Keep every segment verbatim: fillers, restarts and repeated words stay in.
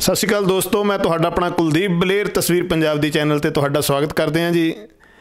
सत श्री अकाल दोस्तों, मैं तुहाडा अपना कुलदीप बलेर तस्वीर पंजाब दी चैनल ते तुहाडा स्वागत करते हैं जी।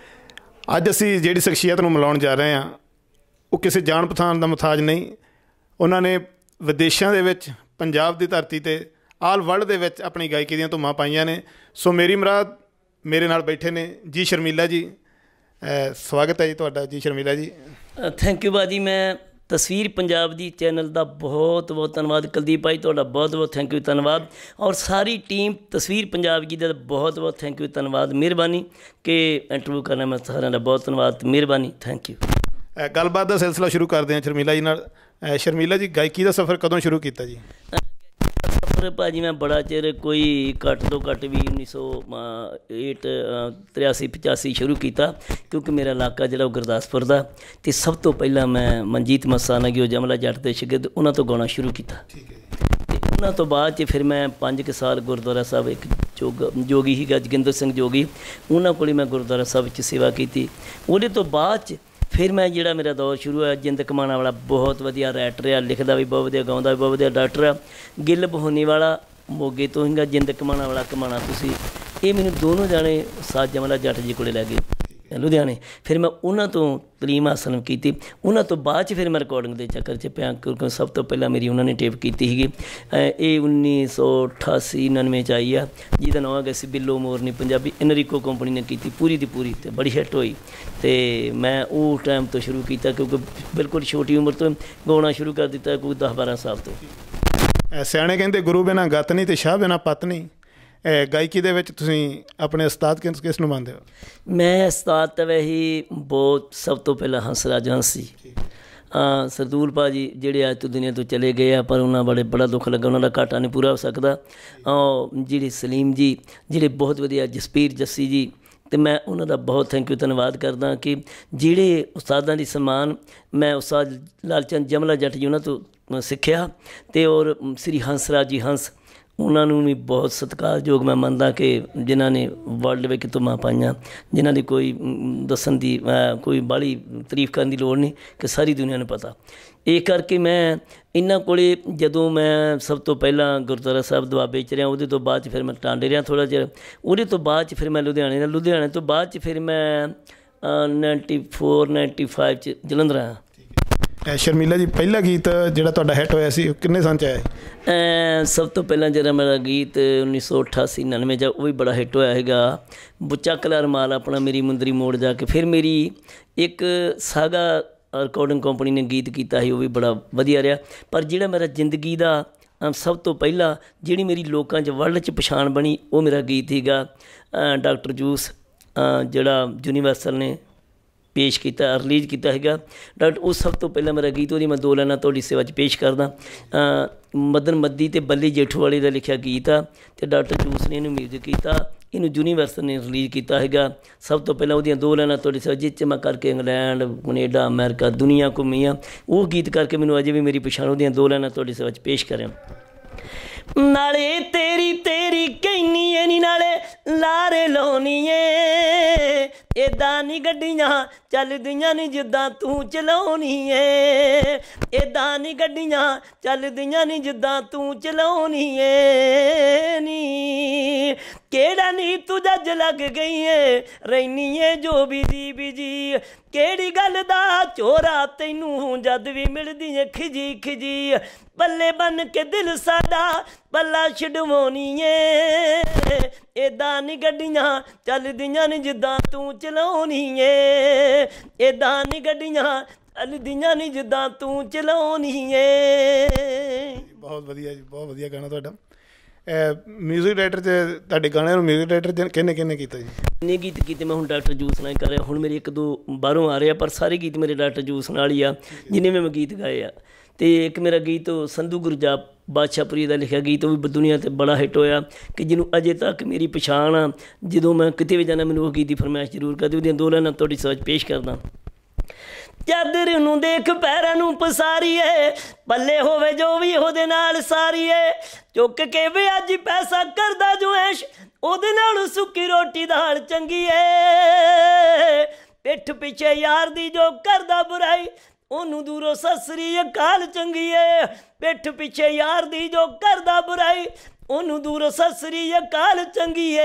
अज असी जिहड़ी शख्सियत नूं मिलाउण जा रहे हैं वो किसी जान पछाण दा मुथाज नहीं। उन्होंने विदेशों दे विच पंजाब दी धरती ते आल वर्ल्ड दे विच अपनी गायकी दीयां धुम्मां पाईयां ने। सो मेरी मुराद मेरे नाल बैठे ने जी शर्मिला जी। स्वागत है जी तुहाडा जी शर्मिला जी। थैंक यू भाजी। मैं तस्वीर पंजाब दी चैनल का बहुत बहुत धन्यवाद। कुलदीप भाई तुहाडा बहुत बहुत थैंक यू धन्यवाद। और सारी टीम तस्वीर पंजाब जी का बहुत बहुत थैंक यू धन्यवाद। मेहरबानी कि इंटरव्यू करना, मैं सारे का बहुत धन्यवाद, मेहरबानी, थैंक यू। गलबात का सिलसिला शुरू करते हैं शर्मिला जी नाल। शर्मिला जी, गायकी का सफ़र कदों शुरू किया जी? सफ़र भाजी मैं बड़ा चिर कोई घट तो घट भी उन्नीस सौ एट त्रियासी पचासी शुरू किया, क्योंकि मेरा इलाका जो गुरदासपुर का। तो सब तो पहला मैं मनजीत मस्ताना गी जमला जट के शिगिरद उन्होंने तो गाना शुरू किया। उन्होंने तो बाद च फिर मैं पाँच के साल गुरुद्वारा साहब एक जोग जोगी ही जोगिंदर सिंह जोगी, उन्होंने को मैं गुरुद्वारा साहब सेवा की। वो तो बाद फिर मैं जोड़ा मेरा दौर शुरू होया। जिंद कमाना वाला बहुत वधिया राइटर आ, लिखता भी बहुत वधिया, गाँव भी बहुत वधिया डॉक्टर आ। गिल बहोनी वाला मोगे तो हिंगा, जिंद कमाना वाला कमाना तुसी, ये मैंने दोनों जाने साथ जमला जट जी को लै गए लुधियाने। फिर मैं उन्होंने तो तलीम हासिल की। उन्होंने तो बाद च फिर मैं रिकॉर्डिंग के चक्कर च पिया, क्योंकि सब तो पहला मेरी उन्होंने टेप की थी। ये उन्नीस सौ अठासी उनानवे च आई आ, जिसका नाम है सी बिल्लो मोरनी पंजाबी, इनरिको कंपनी ने की पूरी की पूरी, तो बड़ी हिट हुई। तो मैं उस टाइम तो शुरू किया, क्योंकि बिल्कुल छोटी उम्र तो गाना शुरू कर दिता, कोई दस बारह साल तो। सियाणे कहते गुरु बिना गत नहीं, तो शाह बिना पत नहीं। गायकी दे विच तुसीं अपने उस्ताद किस किस नूं मानदे हो? मैं उस्ताद तो वही बहुत सब तो पहला हंसराज हंस जी, सरदूल भाजी जिहड़े अज तो दुनिया तो चले गए आ, पर उन्होंने बड़े बड़ा दुख लगा, उन्होंने घाटा नहीं पूरा हो सकता। जिहड़े सलीम जी जिहड़े बहुत वधिया, जसपीर जस्सी जी, तो मैं उन्होंने बहुत थैंक यू धन्यवाद करदा कि जिहड़े उस्तादां दी सम्मान मैं उस्ताद लालचंद जमला जट जी उन्होंने तो सिक्ख्या। ते और श्री हंसराज जी हंस, उन्होंने भी बहुत सत्कारयोग मैं मनदा कि जिन्होंने वर्ल्ड में धुम्मां पाईयां, जिन्हों की कोई दसन की कोई बाहली तारीफ करने की लोड़ नहीं, कि सारी दुनिया ने पता। ये करके मैं इन्हों को जदों मैं सब तो पहला गुरुद्वारा साहब दुआबे च रहा, वो तो बाद फिर मैं टांडे रहा थोड़ा चिर, वो तो बाद फिर मैं लुधियाने लुधियाने तो बाद फिर मैं नाइनटी फोर नाइनटी फाइव च जलंधर आया। शर्मिला जी, पहला गीत जिहड़ा तुहाडा हिट होया सी किन्ने सन च आया? सब तो पहला जिहड़ा मेरा गीत उन्नीस सौ अठासी उनानवे च वो भी बड़ा हिट होया हैगा, बुच्चा कलर माल अपना मेरी मुंदरी मोड़ जाके। फिर मेरी एक सागा रिकॉर्डिंग कंपनी ने गीत किया है, वो भी बड़ा वधिया रहा। पर जिहड़ा मेरा जिंदगी का सब तो पहला जिहड़ी मेरी लोकां च वर्ल्ड च पछाण बनी, वो मेरा गीत हैगा डॉक्टर जूस, जिहड़ा यूनीवर्सल ने पेश किया रिलीज़ किया है डॉक्टर। उस सब तो पहला मेरा गीत, वो मैं दो लाइनां तुहाडी सेवा च पेश करदा। मदन मद्दी ते बल्ली जेठूवाली का लिखा गीत आ, तो डॉक्टर जूस ने इनू म्यूजिक किया, इनू यूनीवर्सल ने रिलीज़ किया है। सब तो पहला वो दो लाइनां तुहाडी सेवा, जिस मैं करके इंग्लैंड कनेडा अमेरिका दुनिया घूमी आ, वो गीत करके मैनू अजे भी मेरी पछाण, वो दो लाइनां तुहाडी सेवा च पेश करें। नाले तेरी तेरी कहनी है नी, नाले लारे लाउनी है, इदां नी गड्डियां चलदियां नी जिद्दां तू चलाउनी है, इदां नी गड्डियां चलदियां नी जिद्दां तू चलाउनी है नी, केड़ा नी तू जज लग गई है रैनी है जो भी दी बिजी, केड़ी गल दा चोरा तैनू जद भी मिलदी है खिजी खिजी, पल्ले बन के दिल साडा पल्ला छडवाउनी है, इदां नी गड्डियां चलदियां नी जिद्दां तू चलाउनी है, इदां नी गड्डियां चलदियां नी जिद्दां तू चलाउनी है। बहुत वधिया जी, बहुत वधिया गाना तुहाडा। म्यूजिक डायरेक्टर च तुहाडे गाने नूं म्यूजिक डायरेक्टर किन्ने किन्ने कीता जी? इन्ने गीत कीते मैं हुण डॉक्टर जूस नाल कर रहा, हुण मेरे एक दो बाहरों आ रहे आ, पर सारे गीत मेरे डॉक्टर जूस नाल ही आ जिन्ने मैं गीत गाए आ। तो एक मेरा गीत संधू गुरजाप बादशाहपुरी का लिखा गीत, वो भी दुनिया से बड़ा हिट होया, कि जिन्हों अजे तक मेरी पछाण आ, जो मैं किते भी जाना मैंने वो गीत की फरमाइश जरूर करदी, वो दो लाइनां तुहाडी सोच पेश करदा। चादर नूं देख पैरां नूं पसारीए, पल्ले होवे जो भी ओहदे नाल सारीए, चुक के वे अज पैसा करदा जो ऐश, ओहदे नाल सुक्की रोटी दाल चंगी है, पिठ पिछे यार दी जो करदा बुराई, ओनू दूरों सत श्री अकाल चंगी है, पिठ पिछे यार दी जो करदा बुराई, ਉਹਨੂੰ ਦੂਰੋਂ ਸਤਿ ਸ੍ਰੀ ਅਕਾਲ ਚੰਗੀਏ,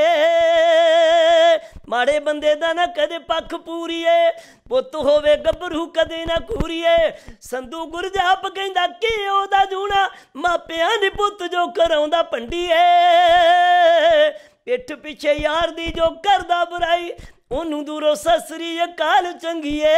ਮਾੜੇ ਬੰਦੇ ਦਾ ਨਾ ਕਦੇ ਪੱਖ ਪੂਰੀਏ, ਪੁੱਤ ਹੋਵੇ ਗੱਭਰੂ ਕਦੇ ਨਾ ਕੂਰੀਏ। ਸੰਧੂ ਗੁਰਜਾਪ ਕਹਿੰਦਾ ਕੀ ਉਹਦਾ ਜੂਣਾ, ਮਾਪਿਆਂ ਦੀ ਪੁੱਤ ਜੋ ਕਰਾਉਂਦਾ ਭੰਡੀਏ, ਪਿੱਠ ਪਿੱਛੇ ਯਾਰ ਦੀ ਜੋ ਕਰਦਾ ਬੁਰਾਈ, ਉਹਨੂੰ ਦੂਰੋਂ ਸਤਿ ਸ੍ਰੀ ਅਕਾਲ ਚੰਗੀਏ।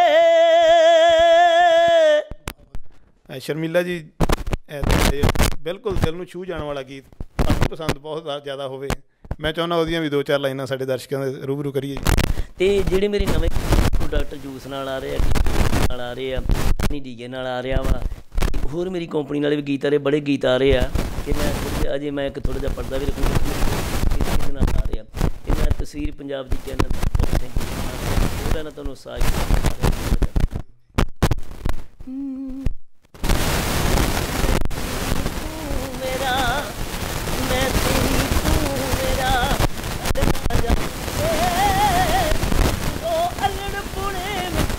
ਸ਼ਰਮੀਲਾ ਜੀ, ਇਹ ਬਿਲਕੁਲ ਦਿਲ ਨੂੰ ਛੂਹ ਜਾਣ ਵਾਲਾ ਗੀਤ, ਸਾਨੂੰ ਪਸੰਦ ਬਹੁਤ ਜ਼ਿਆਦਾ ਹੋਵੇ। ਮੈਂ ਚਾਹੁੰਦਾ ਉਹਦੀਆਂ ਵੀ ਦੋ ਚਾਰ ਲਾਈਨਾਂ ਸਾਡੇ ਦਰਸ਼ਕਾਂ ਦੇ ਰੂਬਰੂ ਕਰੀਏ ਜੀ। ਅਤੇ ਜਿਹੜੇ ਮੇਰੇ ਨਵੇਂ ਡਾਕਟਰ ਜੂਸ ਨਾਲ ਆ ਰਹੇ ਆ, ਨਾਲ ਆ ਰਹੇ ਆ, ਨੀ ਡੀਜੇ ਨਾਲ ਆ ਰਿਹਾ ਵਾ, ਹੋਰ ਮੇਰੀ ਕੰਪਨੀ ਨਾਲ ਵੀ ਗੀਤ ਆ ਰਹੇ, ਬੜੇ ਗੀਤ ਆ ਰਹੇ ਆ ਕਿ ਮੈਂ ਥੋੜ੍ਹਾ ਅਜੇ ਮੈਂ ਇੱਕ ਥੋੜ੍ਹਾ ਜਿਹਾ ਪੜ੍ਹਦਾ ਵੀ ਰੱਖੂੰਗਾ ਨਾਲ ਆ ਰਿਹਾ। ਅਤੇ ਮੈਂ ਤਸਵੀਰ ਪੰਜਾਬ ਦੀ ਚੈਨਲ ਉਹਦਾ ਨਾ ਤੁਹਾਨੂੰ ਸਾਜ ਮੇਰਾ ਮੈਂ ਤੇਰੀ ਤੂੰ ਮੇਰਾ ਉਹ ਅਲੜ ਪੁਣੇ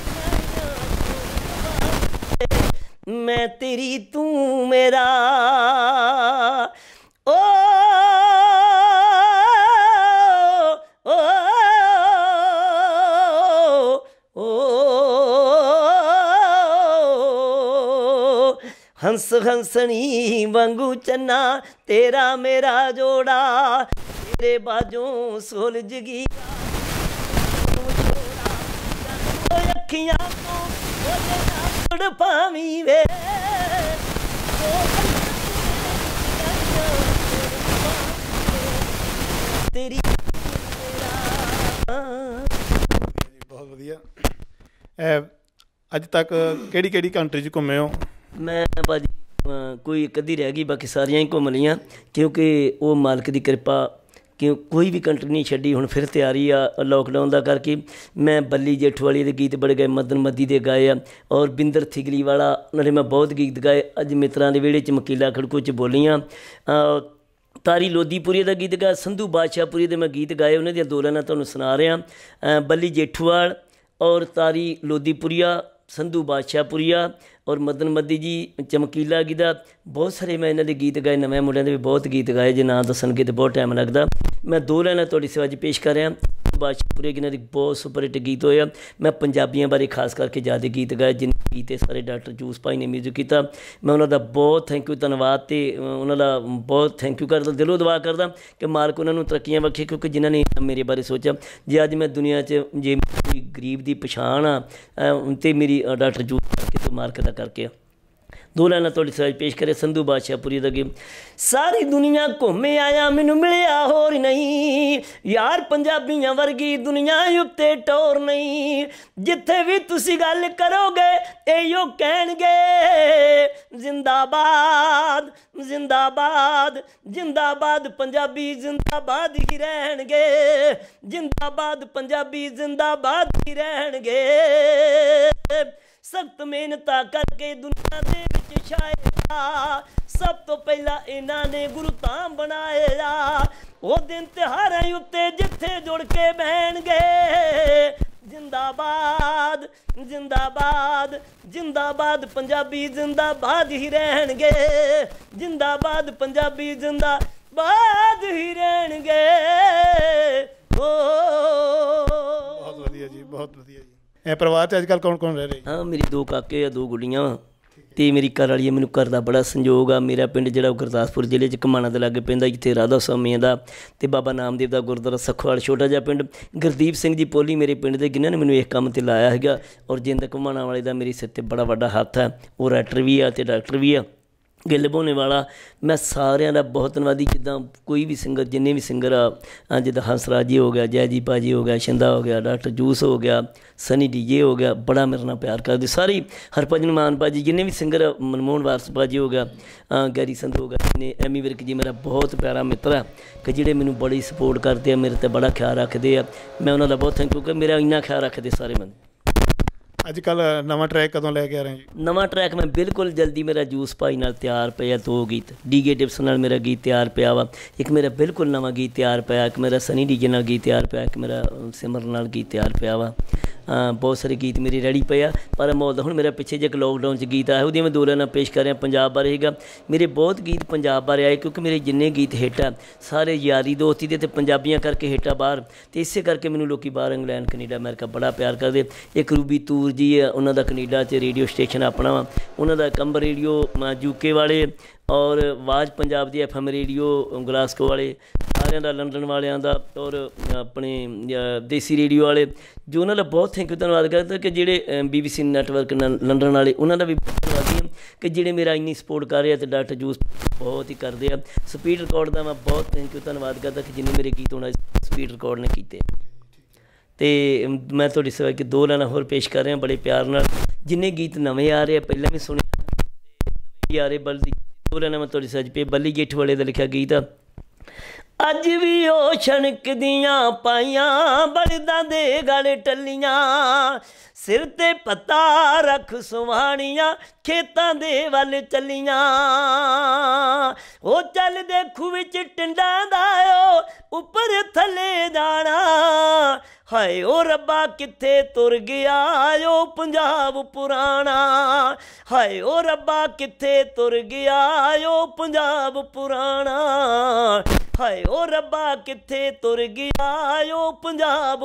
ਮੈਂ ਤੇਰੀ ਤੂੰ ਮੇਰਾ ਓ ਹੰਸ ਹੰਸਣੀ ਵਾਂਗੂ ਚੰਨਾ ਤੇਰਾ ਮੇਰਾ ਜੋੜਾ, ਤੇਰੇ ਬਾਝੋਂ ਸੁਲਝ ਗਈ ਅੱਖੀਆਂ ਤੋਂ ਉਹਦੇ ਪਾਵੀਂ ਵੇ। ਤੇਰੀ ਬਹੁਤ ਵਧੀਆ। ਅੱਜ ਤੱਕ ਕਿਹੜੀ ਕਿਹੜੀ ਕੰਟਰੀ 'ਚ ਘੁੰਮੇ ਹੋ? ਮੈਂ ਭਾਜੀ ਕੋਈ ਇੱਕ ਅੱਧੀ ਰਹਿ ਗਈ, ਬਾਕੀ ਸਾਰੀਆਂ ਹੀ ਘੁੰਮ ਲਈਆਂ, ਕਿਉਂਕਿ ਉਹ ਮਾਲਕ ਦੀ ਕਿਰਪਾ, ਕਿਉਂ ਕੋਈ ਵੀ ਕੰਟਰੀ ਨਹੀਂ ਛੱਡੀ। ਹੁਣ ਫਿਰ ਤਿਆਰੀ ਆ ਲੋਕਡਾਊਨ ਦਾ ਕਰਕੇ। ਮੈਂ ਬੱਲੀ ਜੇਠੂਵਾਲੀ ਦੇ ਗੀਤ ਬੜੇ ਗਾਏ, ਮਦਨ ਮੱਦੀ ਦੇ ਗਾਏ ਆ, ਔਰ ਬਿੰਦਰ ਥਿਗਲੀ ਵਾਲਾ ਉਹਨਾਂ ਨੇ ਮੈਂ ਬਹੁਤ ਗੀਤ ਗਾਏ। ਅੱਜ ਮਿੱਤਰਾਂ ਦੇ ਵਿਹੜੇ 'ਚ ਮਕੀਲਾ ਖੜਕੂ 'ਚ ਬੋਲੀਆਂ। ਤਾਰੀ ਲੋਦੀਪੁਰੀ ਦਾ ਗੀਤ ਗਾਇਆ, ਸੰਧੂ ਬਾਦਸ਼ਾਹਪੁਰੀ ਦੇ ਮੈਂ ਗੀਤ ਗਾਏ, ਉਹਨਾਂ ਦੀਆਂ ਦੋ ਲਾਈਨਾਂ ਤੁਹਾਨੂੰ ਸੁਣਾ ਰਿਹਾ। ਬੱਲੀ ਜੇਠੂਵਾਲ ਔਰ ਤਾਰੀ ਲੋਦੀਪੁਰੀਆ, ਸੰਧੂ ਬਾਦਸ਼ਾਹਪੁਰੀਆ ਔਰ ਮਦਨ ਮੱਦੀ ਜੀ, ਚਮਕੀਲਾ ਗੀਦਾ, ਬਹੁਤ ਸਾਰੇ ਮੈਂ ਇਹਨਾਂ ਦੇ ਗੀਤ ਗਾਏ। ਨਵੇਂ ਮੁੰਡਿਆਂ ਦੇ ਵੀ ਬਹੁਤ ਗੀਤ ਗਾਏ, ਜੇ ਨਾਂ ਦੱਸਣਗੇ ਤਾਂ ਬਹੁਤ ਟਾਈਮ ਲੱਗਦਾ। ਮੈਂ ਦੋ ਲਾਈਨਾਂ ਤੁਹਾਡੀ ਸੇਵਾ 'ਚ ਪੇਸ਼ ਕਰ ਰਿਹਾ। ਬਾਦਸ਼ਾਹਪੁਰੇ ਇਹਨਾਂ ਦੇ ਬਹੁਤ ਸੁਪਰ ਹਿੱਟ ਗੀਤ ਹੋਏ ਆ। ਮੈਂ ਪੰਜਾਬੀਆਂ ਬਾਰੇ ਖਾਸ ਕਰਕੇ ਜ਼ਿਆਦਾ ਗੀਤ ਗਾਏ, ਜਿੰਨੇ ਗੀਤ ਸਾਰੇ ਡਾਕਟਰ ਜੂਸ ਭਾਈ ਨੇ ਮਿਊਜ਼ਿਕ ਕੀਤਾ। ਮੈਂ ਉਹਨਾਂ ਦਾ ਬਹੁਤ ਥੈਂਕ ਯੂ, ਧੰਨਵਾਦ, ਅਤੇ ਉਹਨਾਂ ਦਾ ਬਹੁਤ ਥੈਂਕ ਯੂ ਕਰਦਾ, ਦਿਲੋਂ ਦੁਆ ਕਰਦਾ ਕਿ ਮਾਲਕ ਉਹਨਾਂ ਨੂੰ ਤਰੱਕੀਆਂ ਬਖਸ਼ੇ, ਕਿਉਂਕਿ ਜਿਨ੍ਹਾਂ ਨੇ ਮੇਰੇ ਬਾਰੇ ਸੋਚਿਆ। ਜੇ ਅੱਜ ਮੈਂ ਦੁਨੀਆ 'ਚ ਜੇ ਮੇਰੀ ਗਰੀਬ ਦੀ ਪਛਾਣ ਆ ਅਤੇ ਮੇਰੀ ਡਾਕਟਰ ਜੂਸ ਕਰਕੇ ਤੋਂ ਮਾਲਕ ਦਾ ਕਰਕੇ ਆ। ਦੋ ਲਾਈਨਾਂ ਤੁਹਾਡੀ ਸੇਵਾ 'ਚ ਪੇਸ਼ ਕਰੇ, ਸੰਧੂ ਬਾਦਸ਼ਾਹਪੁਰੀ ਦਾ ਗੀਤ। ਸਾਰੀ ਦੁਨੀਆ ਘੁੰਮੇ ਆਇਆ, ਮੈਨੂੰ ਮਿਲਿਆ ਹੋਰ ਨਹੀਂ ਯਾਰ, ਪੰਜਾਬੀਆਂ ਵਰਗੀ ਦੁਨੀਆ ਉੱਤੇ ਟੋਰ ਨਹੀਂ। ਜਿੱਥੇ ਵੀ ਤੁਸੀਂ ਗੱਲ ਕਰੋਗੇ ਇਹੋ ਕਹਿਣਗੇ ਜ਼ਿੰਦਾਬਾਦ ਜ਼ਿੰਦਾਬਾਦ ਜ਼ਿੰਦਾਬਾਦ, ਪੰਜਾਬੀ ਜ਼ਿੰਦਾਬਾਦ ਹੀ ਰਹਿਣਗੇ, ਜ਼ਿੰਦਾਬਾਦ ਪੰਜਾਬੀ ਜ਼ਿੰਦਾਬਾਦ ਹੀ ਰਹਿਣਗੇ। ਸਖਤ ਮਿਹਨਤਾਂ ਕਰਕੇ ਦੁਨੀਆ ਦੇ ਵਿੱਚ ਛਾਇਆ, ਸਭ ਤੋਂ ਪਹਿਲਾਂ ਇਹਨਾਂ ਨੇ ਗੁਰੂ ਧਾਮ ਬਣਾਇਆ। ਉਹ ਦਿਨ ਤਿਉਹਾਰਾਂ ਉੱਤੇ ਜਿੱਥੇ ਜੁੜ ਕੇ ਬਹਿਣਗੇ ਜ਼ਿੰਦਾਬਾਦ ਜ਼ਿੰਦਾਬਾਦ ਜ਼ਿੰਦਾਬਾਦ, ਪੰਜਾਬੀ ਜ਼ਿੰਦਾਬਾਦ ਹੀ ਰਹਿਣਗੇ, ਜ਼ਿੰਦਾਬਾਦ ਪੰਜਾਬੀ ਜ਼ਿੰਦਾਬਾਦ ਹੀ ਰਹਿਣਗੇ। ਬਹੁਤ ਵਧੀਆ ਜੀ, ਬਹੁਤ ਵਧੀਆ ਜੀ। ਇਹ ਪਰਿਵਾਰ 'ਚ ਅੱਜ ਕੱਲ੍ਹ ਕੌਣ ਕੌਣ ਰਹਿ ਰਹੇ? ਹਾਂ, ਮੇਰੀ ਦੋ ਕਾਕੇ ਆ, ਦੋ ਗੁੱਡੀਆਂ, ਅਤੇ ਮੇਰੀ ਘਰ ਵਾਲੀ ਹੈ। ਮੈਨੂੰ ਘਰ ਦਾ ਬੜਾ ਸੰਯੋਗ ਆ। ਮੇਰਾ ਪਿੰਡ ਜਿਹੜਾ ਉਹ ਗੁਰਦਾਸਪੁਰ ਜ਼ਿਲ੍ਹੇ 'ਚ ਘਮਾਣਾ ਦੇ ਲਾਗੇ ਪੈਂਦਾ, ਜਿੱਥੇ ਰਾਧਾ ਸਵਾਮੀਆਂ ਦਾ ਅਤੇ ਬਾਬਾ ਨਾਮਦੇਵ ਦਾ ਗੁਰਦੁਆਰਾ ਸਖੋਵਾਲ, ਛੋਟਾ ਜਿਹਾ ਪਿੰਡ। ਗੁਰਦੀਪ ਸਿੰਘ ਜੀ ਪੋਲੀ ਮੇਰੇ ਪਿੰਡ ਦੇ, ਜਿਨ੍ਹਾਂ ਨੇ ਮੈਨੂੰ ਇਸ ਕੰਮ 'ਤੇ ਲਾਇਆ ਹੈਗਾ, ਔਰ ਜਿੰਦ ਘਮਾਣਾ ਵਾਲੇ ਦਾ ਮੇਰੇ ਸਿਰ 'ਤੇ ਬੜਾ ਵੱਡਾ ਹੱਥ ਹੈ। ਉਹ ਰਾਈਟਰ ਵੀ ਆ ਅਤੇ ਡਾਕਟਰ ਵੀ ਆ, ਗਿੱਲ ਬੋਨੇ ਵਾਲਾ। ਮੈਂ ਸਾਰਿਆਂ ਦਾ ਬਹੁਤ ਧੰਨਵਾਦੀ। ਜਿੱਦਾਂ ਕੋਈ ਵੀ ਸਿੰਗਰ, ਜਿੰਨੇ ਵੀ ਸਿੰਗਰ ਆ, ਜਿੱਦਾਂ ਹੰਸਰਾਜ ਜੀ ਹੋ ਗਿਆ, ਜੈ ਜੀ ਭਾਜੀ ਹੋ ਗਿਆ, ਸ਼ਿੰਦਾ ਹੋ ਗਿਆ, ਡਾਕਟਰ ਜੂਸ ਹੋ ਗਿਆ, ਸਨੀ ਡੀਜੇ ਹੋ ਗਿਆ, ਬੜਾ ਮੇਰੇ ਨਾਲ ਪਿਆਰ ਕਰਦੇ ਸਾਰੇ। ਹਰਭਜਨ ਮਾਨ ਭਾਜੀ, ਜਿੰਨੇ ਵੀ ਸਿੰਗਰ, ਮਨਮੋਹਨ ਵਾਰਸ ਭਾਜੀ ਹੋ ਗਿਆ, ਗੈਰੀ ਸੰਧੂ ਹੋ ਗਿਆ, ਜਿੰਨੇ ਐਮੀ ਵਿਰਕ ਜੀ ਮੇਰਾ ਬਹੁਤ ਪਿਆਰਾ ਮਿੱਤਰ ਆ, ਕਿ ਜਿਹੜੇ ਮੈਨੂੰ ਬੜੀ ਸਪੋਰਟ ਕਰਦੇ ਆ, ਮੇਰੇ 'ਤੇ ਬੜਾ ਖਿਆਲ ਰੱਖਦੇ ਆ। ਮੈਂ ਉਹਨਾਂ ਦਾ ਬਹੁਤ ਥੈਂਕ ਯੂ, ਕਿ ਮੇਰਾ ਇੰਨਾ ਖਿਆਲ ਰੱਖਦੇ ਸਾਰੇ ਬੰਦੇ। ਅੱਜ ਕੱਲ੍ਹ ਨਵਾਂ ਟਰੈਕ ਕਦੋਂ ਲੈ ਕੇ ਆ ਰਹੇ ਜੀ? ਨਵਾਂ ਟਰੈਕ ਮੈਂ ਬਿਲਕੁਲ ਜਲਦੀ, ਮੇਰਾ ਜੂਸ ਭਾਈ ਨਾਲ ਤਿਆਰ ਪਿਆ ਦੋ ਗੀਤ। ਡੀਗੇ ਟਿਪਸ ਨਾਲ ਮੇਰਾ ਗੀਤ ਤਿਆਰ ਪਿਆ ਵਾ, ਇੱਕ ਮੇਰਾ ਬਿਲਕੁਲ ਨਵਾਂ ਗੀਤ ਤਿਆਰ ਪਿਆ, ਇੱਕ ਮੇਰਾ ਸਨੀ ਡੀਜੇ ਨਾਲ ਗੀਤ ਤਿਆਰ ਪਿਆ, ਇੱਕ ਮੇਰਾ ਸਿਮਰ ਨਾਲ ਗੀਤ ਤਿਆਰ ਪਿਆ ਵਾ। ਬਹੁਤ ਸਾਰੇ ਗੀਤ ਮੇਰੇ ਰੈਡੀ ਪਏ ਆ। ਪਰ ਮਾਹੌਲ ਹੁਣ ਮੇਰਾ ਪਿੱਛੇ ਜੇ ਇੱਕ ਲੋਕਡਾਊਨ 'ਚ ਗੀਤ ਆਇਆ ਉਹਦੀਆਂ ਮੈਂ ਦੋ ਲਾਈਨਾਂ ਪੇਸ਼ ਕਰ ਰਿਹਾ ਪੰਜਾਬ ਬਾਰੇ ਹੈਗਾ। ਮੇਰੇ ਬਹੁਤ ਗੀਤ ਪੰਜਾਬ ਬਾਰੇ ਆਏ ਕਿਉਂਕਿ ਮੇਰੇ ਜਿੰਨੇ ਗੀਤ ਹਿੱਟ ਆ ਸਾਰੇ ਯਾਰੀ ਦੋਸਤੀ ਦੇ ਅਤੇ ਪੰਜਾਬੀਆਂ ਕਰਕੇ ਹਿੱਟ ਆ ਬਾਹਰ, ਅਤੇ ਇਸੇ ਕਰਕੇ ਮੈਨੂੰ ਲੋਕ ਬਾਹਰ ਇੰਗਲੈਂਡ ਕੈਨੇਡਾ ਅਮਰੀਕਾ ਬੜਾ ਪਿਆਰ ਕਰਦੇ। ਇੱਕ ਰੂਬੀ ਤੂਰ ਜੀ ਆ, ਉਹਨਾਂ ਦਾ ਕੈਨੇਡਾ 'ਚ ਰੇਡੀਓ ਸਟੇਸ਼ਨ ਆਪਣਾ ਵਾ, ਉਹਨਾਂ ਦਾ ਕੰਬਰ ਰੇਡੀਓ ਯੂਕੇ ਵਾਲੇ, ਔਰ ਆਵਾਜ਼ ਪੰਜਾਬ ਦੀ ਐਫ ਐਮ ਰੇਡੀਓ ਗਲਾਸਕੋ ਵਾਲੇ, ਸਾਰਿਆਂ ਦਾ ਲੰਡਨ ਵਾਲਿਆਂ ਦਾ, ਔਰ ਆਪਣੇ ਦੇਸੀ ਰੇਡੀਓ ਵਾਲੇ, ਜੋ ਉਹਨਾਂ ਦਾ ਬਹੁਤ ਥੈਂਕ ਯੂ ਧੰਨਵਾਦ ਕਰਦਾ ਕਿ ਜਿਹੜੇ B B C network London ਵਾਲੇ, ਉਹਨਾਂ ਦਾ ਵੀ ਬਹੁਤ ਧੰਨਵਾਦੀ ਹਾਂ ਕਿ ਜਿਹੜੇ ਮੇਰਾ ਇੰਨੀ ਸਪੋਰਟ ਕਰ ਰਹੇ ਆ, ਅਤੇ ਡਾਕਟਰ ਜੂਸ ਬਹੁਤ ਹੀ ਕਰਦੇ ਆ। ਸਪੀਡ ਰਿਕਾਰਡ ਦਾ ਮੈਂ ਬਹੁਤ ਥੈਂਕ ਯੂ ਧੰਨਵਾਦ ਕਰਦਾ ਕਿ ਜਿੰਨੇ ਮੇਰੇ ਗੀਤ ਹੋਣਾ ਸਪੀਡ ਰਿਕਾਰਡ ਨੇ ਕੀਤੇ। ਅਤੇ ਮੈਂ ਤੁਹਾਡੀ ਸੇਵਾ ਕਿ ਦੋ ਲਾਈਨਾਂ ਹੋਰ ਪੇਸ਼ ਕਰ ਰਿਹਾ ਬੜੇ ਪਿਆਰ ਨਾਲ। ਜਿੰਨੇ ਗੀਤ ਨਵੇਂ ਆ ਰਹੇ ਆ ਪਹਿਲਾਂ ਵੀ ਸੁਣੇ, ਨਵੇਂ ਵੀ ਆ ਰਹੇ ਬਲਦੀ ਦੋ ਲਾਈਨਾਂ ਮੈਂ ਤੁਹਾਡੀ ਸੱਜ ਪੇ ਬੱਲੀ ਗੇਠ ਵਾਲੇ ਦਾ ਲਿਖਿਆ ਗੀਤ ਆ। ਅੱਜ ਵੀ ਉਹ ਛਣਕ ਦੀਆਂ ਪਾਈਆਂ ਬਲਦਾਂ ਦੇ ਗਲ ਟੱਲੀਆਂ, ਸਿਰ 'ਤੇ ਪੱਤਾ ਰੱਖ ਸੁਹਾਣੀਆਂ ਖੇਤਾਂ ਦੇ ਵੱਲ ਚੱਲੀਆਂ, ਉਹ ਚੱਲਦੇ ਖੂਹ ਵਿੱਚ ਟਿੰਡਾਂ ਦਾ ਓ ਉੱਪਰ ਥੱਲੇ ਜਾਣਾ, ਹਾਏ ਉਹ ਰੱਬਾ ਕਿੱਥੇ ਤੁਰ ਗਿਆ ਓ ਪੰਜਾਬ ਪੁਰਾਣਾ, ਹਾਏ ਉਹ ਰੱਬਾ ਕਿੱਥੇ ਤੁਰ ਗਿਆ ਓ ਪੰਜਾਬ ਪੁਰਾਣਾ, ਹਾਏ ਉਹ ਰੱਬਾ ਕਿੱਥੇ ਤੁਰ ਗਿਆ ਓ ਪੰਜਾਬ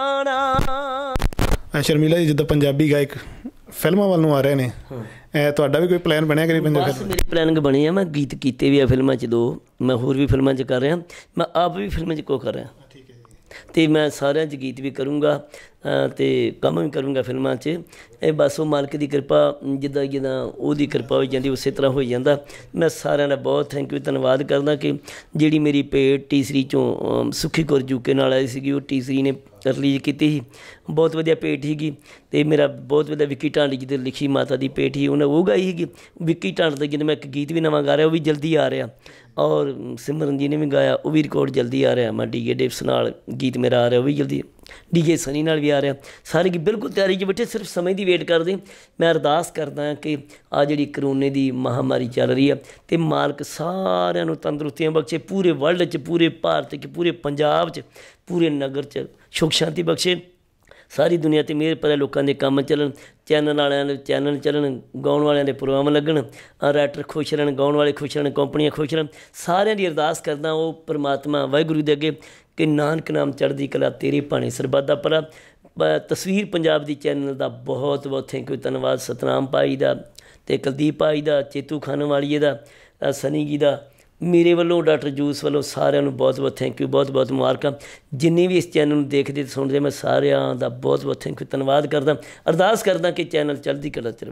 ਪੁਰਾਣਾ। ਸ਼ਰਮੀਲਾ ਜੀ, ਜਿੱਦਾਂ ਪੰਜਾਬੀ ਗਾਇਕ ਫਿਲਮਾਂ ਵੱਲ ਨੂੰ ਆ ਰਹੇ ਨੇ, ਤੁਹਾਡਾ ਵੀ ਕੋਈ ਪਲਾਨ ਬਣਿਆ ਕਰੀ ਪੰਜਾਬੀ? ਬਸ ਮੇਰੇ ਪਲਾਨਿੰਗ ਬਣੇ ਆ, ਮੈਂ ਗੀਤ ਕੀਤੇ ਵੀ ਆ ਫਿਲਮਾਂ 'ਚ ਦੋ, ਮੈਂ ਹੋਰ ਵੀ ਫਿਲਮਾਂ 'ਚ ਕਰ ਰਿਹਾ, ਮੈਂ ਆਪ ਵੀ ਫਿਲਮਾਂ 'ਚ ਕੋ ਕਰ ਰਿਹਾ, ਅਤੇ ਮੈਂ ਸਾਰਿਆਂ 'ਚ ਗੀਤ ਵੀ ਕਰੂੰਗਾ ਅਤੇ ਕੰਮ ਵੀ ਕਰੂੰਗਾ ਫਿਲਮਾਂ 'ਚ। ਇਹ ਬਸ ਉਹ ਮਾਲਕ ਦੀ ਕਿਰਪਾ, ਜਿੱਦਾਂ ਜਿੱਦਾਂ ਉਹਦੀ ਕਿਰਪਾ ਹੋਈ ਜਾਂਦੀ ਉਸੇ ਤਰ੍ਹਾਂ ਹੋਈ ਜਾਂਦਾ। ਮੈਂ ਸਾਰਿਆਂ ਦਾ ਬਹੁਤ ਥੈਂਕ ਯੂ ਧੰਨਵਾਦ ਕਰਦਾ ਕਿ ਜਿਹੜੀ ਮੇਰੀ ਭੇਟ ਟੀਸਰੀ 'ਚੋਂ ਸੁੱਖੀ ਕੌਰ ਜੂਕੇ ਨਾਲ ਆਈ ਸੀਗੀ, ਉਹ ਟੀਸਰੀ ਨੇ ਰਿਲੀਜ਼ ਕੀਤੀ ਸੀ, ਬਹੁਤ ਵਧੀਆ ਭੇਟ ਸੀਗੀ। ਅਤੇ ਮੇਰਾ ਬਹੁਤ ਵਧੀਆ ਵਿੱਕੀ ਢਾਂਡੀ ਜੀ ਦੀ ਲਿਖੀ ਮਾਤਾ ਦੀ ਭੇਟ ਸੀ, ਉਹਨੇ ਉਹ ਗਾਈ ਸੀਗੀ। ਵਿੱਕੀ ਢਾਂਡ ਦਾ ਜਿਹਨੇ ਮੈਂ ਇੱਕ ਗੀਤ ਵੀ ਨਵਾਂ ਗਾ ਰਿਹਾ ਉਹ ਵੀ ਜਲਦੀ ਆ ਰਿਹਾ, ਔਰ ਸਿਮਰਨ ਜੀ ਨੇ ਵੀ ਗਾਇਆ ਉਹ ਵੀ ਰਿਕਾਰਡ ਜਲਦੀ ਆ ਰਿਹਾ। ਮੈਂ ਡੀ ਜੇ ਡਿਪਸ ਨਾਲ ਗੀਤ ਮੇਰਾ ਆ ਰਿਹਾ ਉਹ ਵੀ ਜਲਦੀ, ਡੀ ਜੇ ਸਨੀ ਨਾਲ ਵੀ ਆ ਰਿਹਾ। ਸਾਰੇ ਗੀ ਬਿਲਕੁਲ ਤਿਆਰੀ 'ਚ ਬੈਠੇ, ਸਿਰਫ ਸਮੇਂ ਦੀ ਵੇਟ ਕਰਦੇ। ਮੈਂ ਅਰਦਾਸ ਕਰਦਾ ਕਿ ਆਹ ਜਿਹੜੀ ਕਰੋਨੇ ਦੀ ਮਹਾਂਮਾਰੀ ਚੱਲ ਰਹੀ ਆ, ਅਤੇ ਮਾਲਕ ਸਾਰਿਆਂ ਨੂੰ ਤੰਦਰੁਸਤੀਆਂ ਬਖਸ਼ੇ, ਪੂਰੇ ਵਰਲਡ 'ਚ, ਪੂਰੇ ਭਾਰਤ 'ਚ, ਪੂਰੇ ਪੰਜਾਬ 'ਚ, ਪੂਰੇ ਨਗਰ 'ਚ ਸੁੱਖ ਸ਼ਾਂਤੀ ਬਖਸ਼ੇ। ਸਾਰੀ ਦੁਨੀਆ 'ਤੇ ਮਿਹਰ ਭਰੇ ਲੋਕਾਂ ਦੇ ਕੰਮ ਚੱਲਣ, ਚੈਨਲ ਵਾਲਿਆਂ ਦੇ ਚੈਨਲ ਚੱਲਣ, ਗਾਉਣ ਵਾਲਿਆਂ ਦੇ ਪ੍ਰੋਗਰਾਮ ਲੱਗਣ, ਰਾਈਟਰ ਖੁਸ਼ ਰਹਿਣ, ਗਾਉਣ ਵਾਲੇ ਖੁਸ਼ ਰਹਿਣ, ਕੰਪਨੀਆਂ ਖੁਸ਼ ਰਹਿਣ। ਸਾਰਿਆਂ ਦੀ ਅਰਦਾਸ ਕਰਦਾ ਉਹ ਪਰਮਾਤਮਾ ਵਾਹਿਗੁਰੂ ਦੇ ਅੱਗੇ ਕਿ ਨਾਨਕ ਨਾਮ ਚੜ੍ਹਦੀ ਕਲਾ ਤੇਰੇ ਭਾਣੇ ਸਰਬੱਤ ਦਾ ਭਲਾ। ਤਸਵੀਰ ਪੰਜਾਬ ਦੀ ਚੈਨਲ ਦਾ ਬਹੁਤ ਬਹੁਤ ਥੈਂਕ ਯੂ ਧੰਨਵਾਦ, ਸਤਨਾਮ ਭਾਈ ਦਾ ਅਤੇ ਕੁਲਦੀਪ ਭਾਈ ਦਾ, ਚੇਤੂ ਖਾਨ ਵਾਲੀਏ ਦਾ, ਸਨੀ ਜੀ ਦਾ, ਮੇਰੇ ਵੱਲੋਂ ਡਾਕਟਰ ਜੂਸ ਵੱਲੋਂ ਸਾਰਿਆਂ ਨੂੰ ਬਹੁਤ ਬਹੁਤ ਥੈਂਕ ਯੂ, ਬਹੁਤ ਬਹੁਤ ਮੁਬਾਰਕਾਂ। ਜਿੰਨੇ ਵੀ ਇਸ ਚੈਨਲ ਨੂੰ ਦੇਖਦੇ ਅਤੇ ਸੁਣਦੇ, ਮੈਂ ਸਾਰਿਆਂ ਦਾ ਬਹੁਤ ਬਹੁਤ ਥੈਂਕ ਯੂ ਧੰਨਵਾਦ ਕਰਦਾ। ਅਰਦਾਸ ਕਰਦਾ ਕਿ ਚੈਨਲ ਚੜ੍ਹਦੀ ਕਲਾ 'ਚ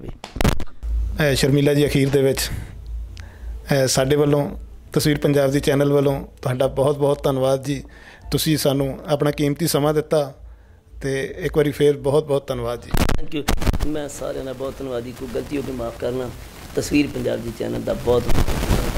ਰਹੇ। ਸ਼ਰਮੀਲਾ ਜੀ, ਅਖੀਰ ਦੇ ਵਿੱਚ ਸਾਡੇ ਵੱਲੋਂ, ਤਸਵੀਰ ਪੰਜਾਬ ਦੀ ਚੈਨਲ ਵੱਲੋਂ ਤੁਹਾਡਾ ਬਹੁਤ ਬਹੁਤ ਧੰਨਵਾਦ ਜੀ। ਤੁਸੀਂ ਸਾਨੂੰ ਆਪਣਾ ਕੀਮਤੀ ਸਮਾਂ ਦਿੱਤਾ, ਅਤੇ ਇੱਕ ਵਾਰੀ ਫੇਰ ਬਹੁਤ ਬਹੁਤ ਧੰਨਵਾਦ ਜੀ। Thank you. ਮੈਂ ਸਾਰਿਆਂ ਦਾ ਬਹੁਤ ਧੰਨਵਾਦੀ, ਕੋਈ ਗਲਤੀ ਹੋ ਕੇ ਮਾਫ਼ ਕਰਨਾ। ਤਸਵੀਰ ਪੰਜਾਬ ਦੀ ਚੈਨਲ ਦਾ ਬਹੁਤ